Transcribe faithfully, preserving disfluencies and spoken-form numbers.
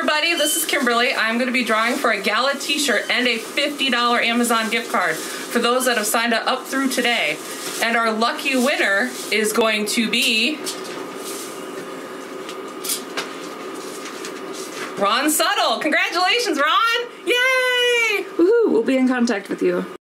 everybody, this is Kimberly. I'm going to be drawing for a Gala t-shirt and a fifty dollar Amazon gift card for those that have signed up through today. And our lucky winner is going to be Ron Suttle. Congratulations, Ron! Yay! Woohoo! We'll be in contact with you.